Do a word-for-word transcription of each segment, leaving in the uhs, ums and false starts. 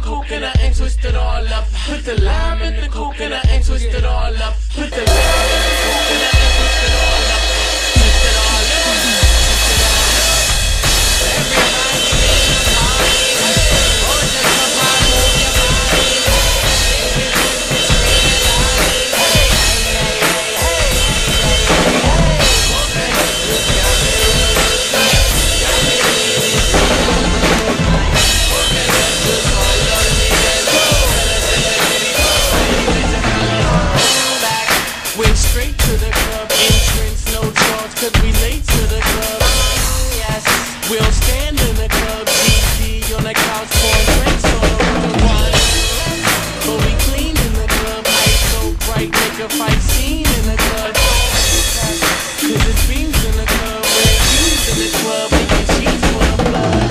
coconut and twist it all up. Put the lime in the coconut and twist it all up. Put the lime in the coconut and twist it all up. Twist it all up. Twist it all up. Everybody in the party, oh, just come on, move your body. Twist it, twist it, scream it loudly. Hey, hey, hey, hey, hey, hey. Okay, you got me really good. Got me really good. Okay, let's just all of the niggas go. Went straight to the club, entrance, no charge, cause we late to the club. Yes, we'll stand in the club, G G on the couch, pouring drinks on the one. But we clean in the club, ice so bright, make a fight scene in the club. Cause it's beams in the club, red shoes in the club, making sheets full of blood.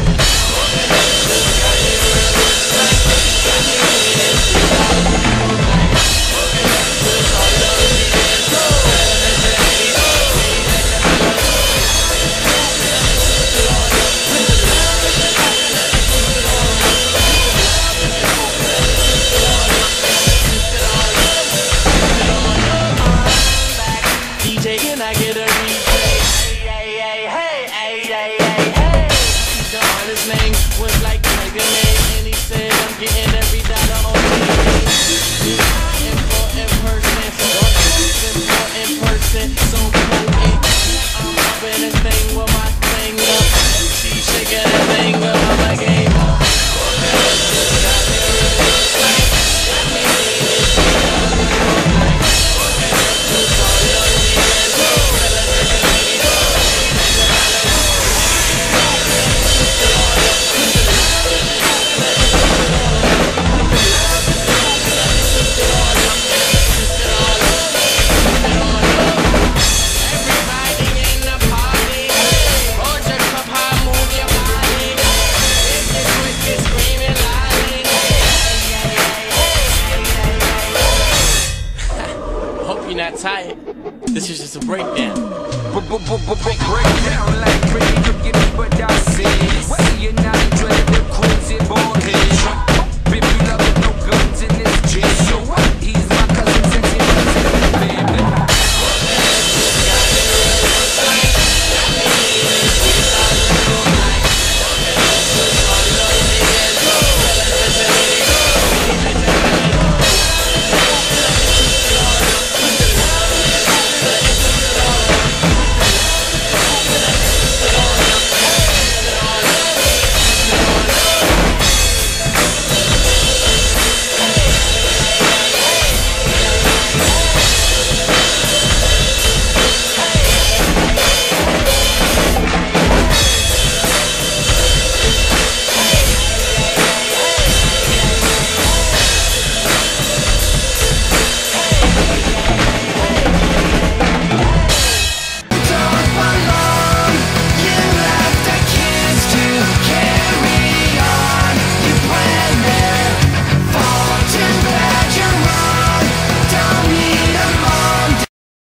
Can I get a replay? Hey, hey, hey, hey, hey, hey, hey. The artist's name was like Tyga, and he said, I'm getting every dollar on me. Important person, important person, so potent. I'm up in this thing with my thing up. She shaking that thing up, I'm a game up. Hope you're not tired. This is just a breakdown. Breakdown like